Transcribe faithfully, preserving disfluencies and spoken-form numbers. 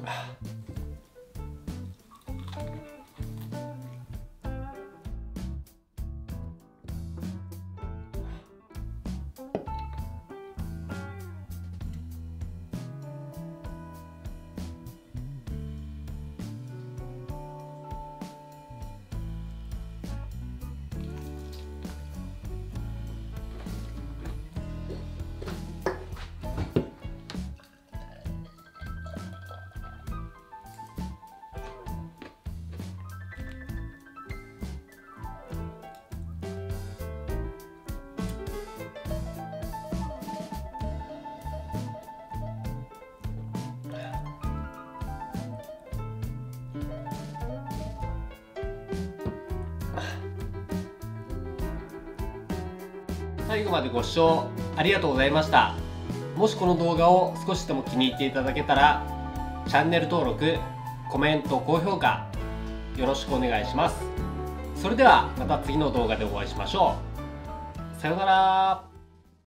最後までご視聴ありがとうございました。もしこの動画を少しでも気に入っていただけたら、チャンネル登録、コメント、高評価よろしくお願いします。それではまた次の動画でお会いしましょう。さようなら。